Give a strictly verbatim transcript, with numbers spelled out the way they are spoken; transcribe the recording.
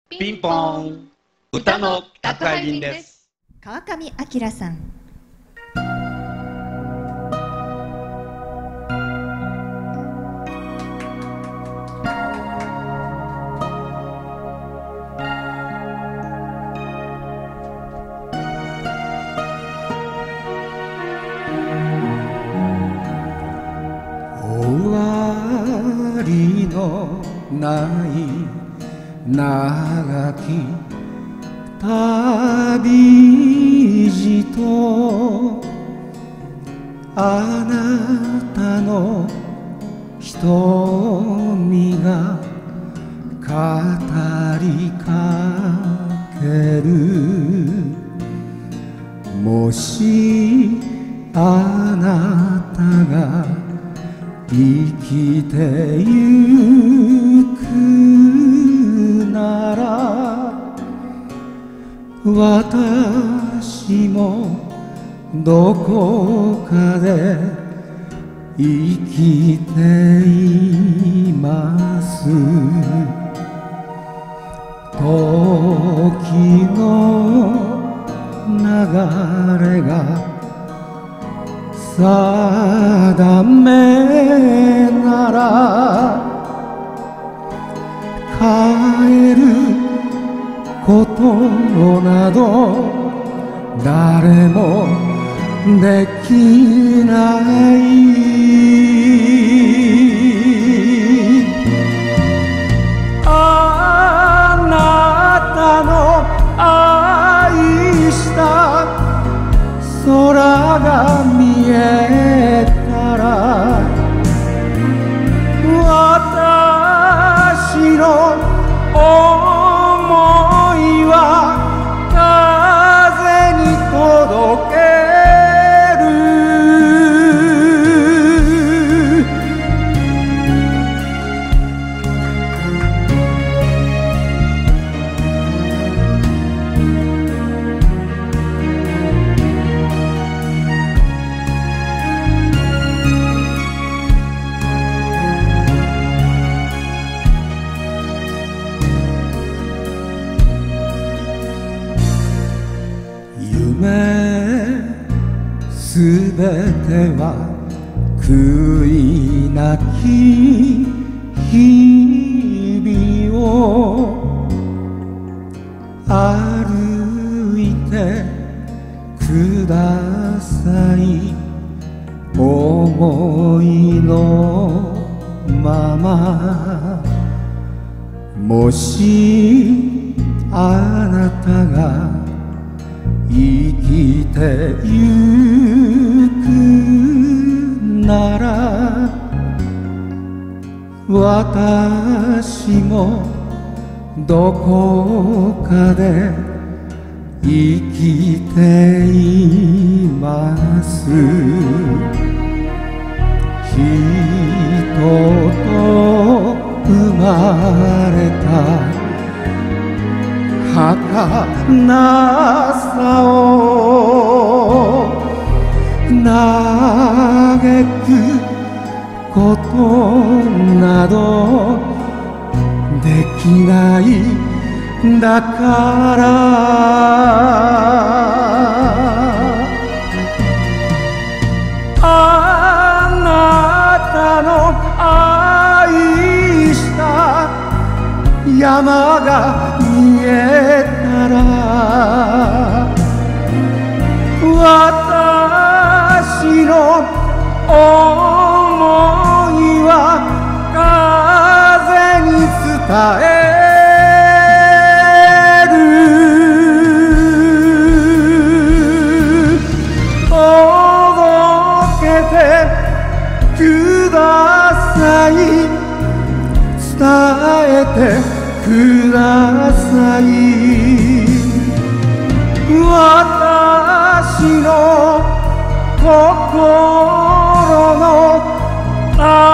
ピンポーン、歌の宅配便です。 川上彰さん。 終わりのない長き旅路、あなたの瞳が語りかける。もしあなたが生きてゆくなら、私もどこかで生きています。時の流れが定めなら、変えることなど誰もできない。あなたの愛した空が見えたら、私の想いは風に届けすべては悔いなき日々を歩いてください。思いのまま、もしあなたが生きてゆくなら、私もどこかで生きています。人と生まれた儚さを嘆くことなどできないだから、あなたの愛した山が見えたら、私の想いは風に伝える。届けてください、伝えてください。私の心の